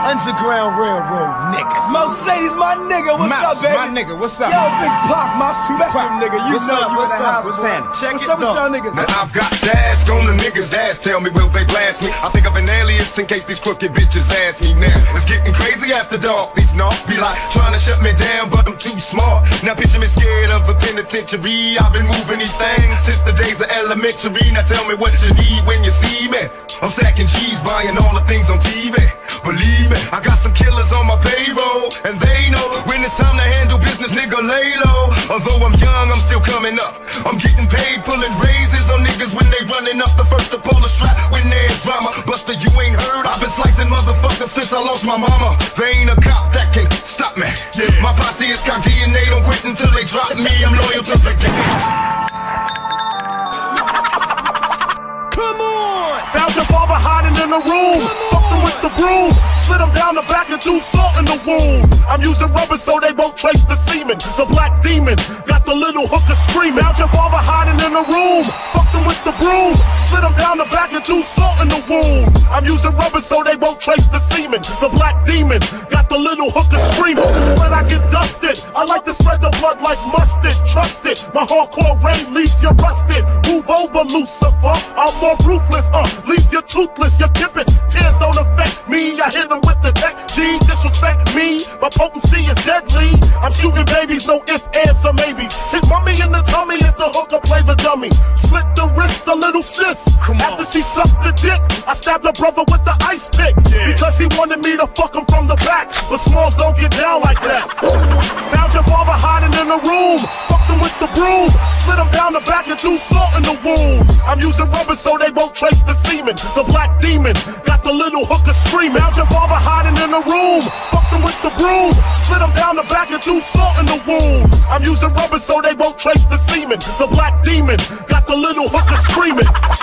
Underground Railroad niggas. Mercedes, my nigga, what's up, baby? My nigga, what's up? Yo, Big Pac, my special nigga. You what's know up, you what's in the up, house, what's boy. happening? Check what's up with y'all niggas? Now I've got dash on the niggas' ass. Tell me, will they blast me? I think of an alias in case these crooked bitches ask me now. It's getting crazy after dark. These knocks be like trying to shut me down, but I'm too smart. Now picture me scared of a penitentiary. I've been moving these things since the days of elementary. Now tell me what you need when you see me. I'm stacking G's, buying all the things on TV. Believe me, I got some killers on my payroll, and they know when it's time to handle business, nigga, lay low. Although I'm young, I'm still coming up. I'm getting paid, pulling raises on niggas when they running up the first to pull a strap when there's drama. Buster, you ain't heard, I've been slicing motherfuckers since I lost my mama. There ain't a cop that can stop me. Yeah. My posse is cocky and they don't quit until they drop me. I'm loyal to the game. Come on! Found your father hiding in the room, fucking with the broom. Slid him down the back and threw salt in the wound. I'm using rubber so they won't trace the semen. The black demon got the little hooker screaming. Found your father hiding in the room, fucking with the broom. Slid him down the back and threw salt in the wound. I'm using rubber so they won't trace the semen. The black demon got the little hooker screaming. When I get dusted, I like to spread the blood like mustard. Trust it, my hardcore rain leaves you rusted. Move over, Lucifer, I'm more ruthless. Leave you toothless, you kip it. Tears don't affect me, I hit them with the deck G. Disrespect me, my potency is deadly. I'm shooting babies, no ifs, ands, or maybes. Hit mommy in the tummy if the hooker plays a dummy. Slit the wrist, the little sis. After she sucked the dick, I stabbed her brother with the ice pick. Because he wanted me to fuck him from the back. But Smalls don't get down like that. Found your father hiding in the room, fucked him with the broom. Slid him down the back and threw salt in the wound. I'm using rubber so they won't trace the semen. The black demon got the little hooker screaming. Found your father hiding in the room, fucked him with the broom. Slid him down the back and threw salt in the wound. I'm using rubber so they won't trace the semen. The black demon got the little hooker screaming.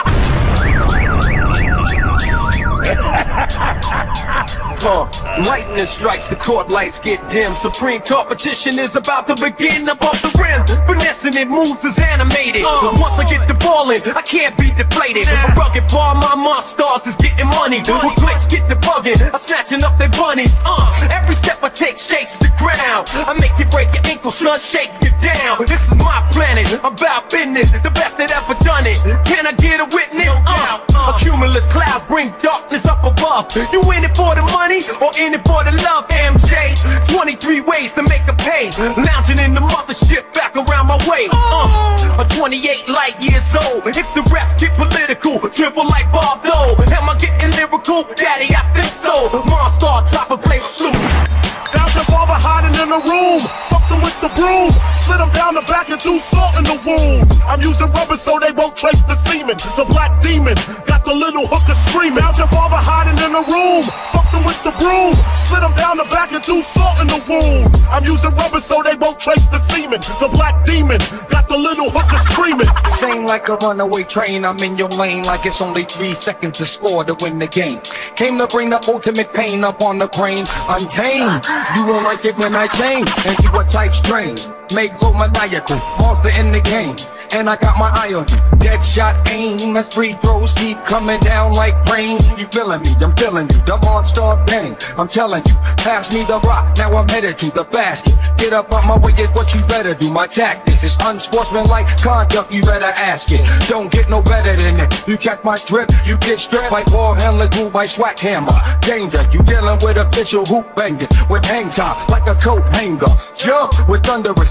Lightning strikes, the court lights get dim. Supreme competition is about to begin. Above the rim, finessing it moves is animated. So once I get the ball in, I can't be deflated. A rugged bar, my monsters is getting money. When clicks get the bugging, I'm snatching up their bunnies. Every step I take shakes the ground. I make you break your ankle, son, shake you down. This is my planet, I'm about business, the best that ever done it. Can I get a witness? A cumulus clouds bring darkness up above. You in it for the money or in it for the love, MJ? 23 ways to make a pay. Lounging in the mothership back around my way. I'm 28 light years old. If the refs get political, triple like Bob Dole. Am I getting lyrical? Daddy, I think so. Monster, drop and play flute. Found your father hiding in the room, fucked him with the broom. Slid him down the back and threw salt in the wound. I'm using rubber so they won't trace the semen. The black demon got the little hooker screaming. Found your father hiding in the room, fucked him with the broom. Slid him down the back and threw salt in the wound. I'm using rubber so they won't trace the semen. The black demon got the little hooker screaming. Same like a runaway train, I'm in your lane like it's only 3 seconds to score to win the game. Came to bring the ultimate pain up on the brain. Untamed, you won't like it when I change into a type strain. Make low maniacal, monster in the game. And I got my eye on you, dead shot aim. As free throws keep coming down like rain. You feeling me, I'm feeling you, the monster gang. I'm telling you, pass me the rock, now I'm headed to the basket. Get up on my way is what you better do. My tactics is unsportsmanlike conduct, you better ask it. Don't get no better than it. You catch my drip, you get stripped like ball handler through my swag hammer. Danger, you dealing with official hoop banging. With hang time, like a coat hanger. Jump with thunderous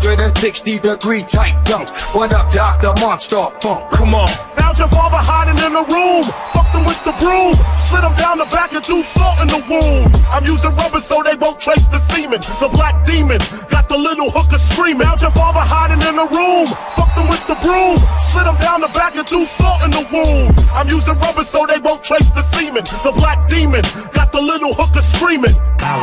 360-degree tight dunks. What up, Doc, the monster funk? Come on. Found your father hiding in the room, fucked him with the broom. Slid him down the back and threw salt in the wound. I'm using rubber so they won't trace the semen. The black demon got the little hooker screaming. Found your father hiding in the room, fucked him with the broom. Slid him down the back and threw salt in the wound. I'm using rubber so they won't trace the semen. The black demon got the little hooker screaming. Wow,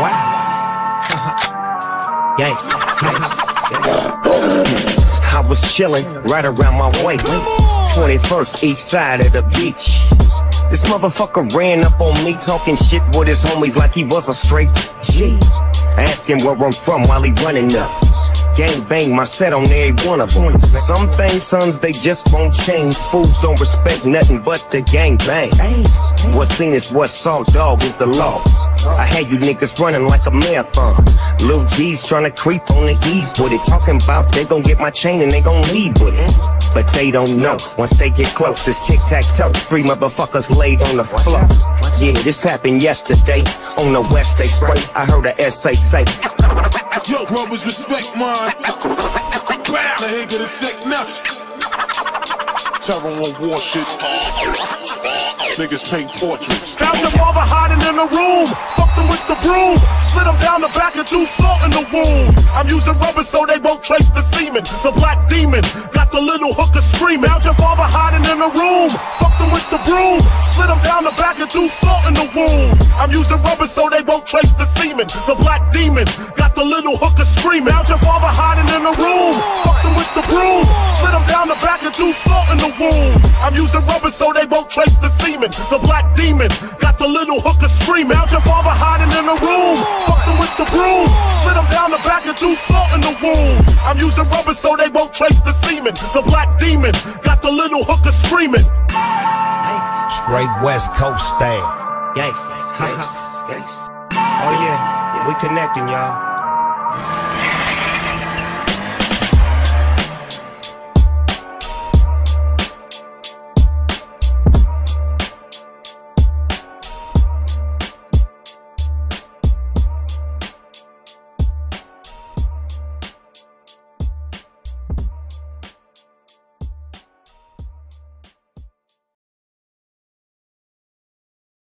wow. Gangsta, gangsta. I was chillin' right around my way, 21st east side of the beach. This motherfucker ran up on me talking shit with his homies like he was a straight G. Asking where I'm from while he running up. Gang bang my set on every one of them. Some things, sons, they just won't change. Fools don't respect nothing but the gang bang. What's seen is what's saw, dog, is the law. I had you niggas running like a marathon. Lil G's trying to creep on the ease with it. Talking about they gon' get my chain and they gon' leave with it. But they don't know, once they get close, it's tic-tac-toe. 3 motherfuckers laid on the floor. Yeah, this happened yesterday. On the west they spray, I heard a essay say, yo, brothers, respect mine. Now here get a check now. Terror on war shit. Niggas paint portraits. Found your father hiding in the room. Fucked him with the broom. Slid him down the back and threw salt in the wound. I'm using rubber so they won't trace the semen. The black demon got the little hooker screaming. Found your father hiding in the room. Fucked him with the broom. Slid him down the back and threw salt in the wound. I'm using rubber so they won't trace the semen. The black demon got the little hooker screaming. Found your father hiding in the room. Fucked him with the broom. Slid him down the back and threw salt in the wound. I'm using rubber so they won't trace the semen. The black demon got the little hooker screaming. Found your father hiding in the room. Fucked him with the broom. Slid him down the back and threw salt in the wound. I'm using rubber so they won't trace the semen. The black demon got the little hooker screaming. Straight West Coast style. Gangsta. Oh yeah, we connecting, y'all.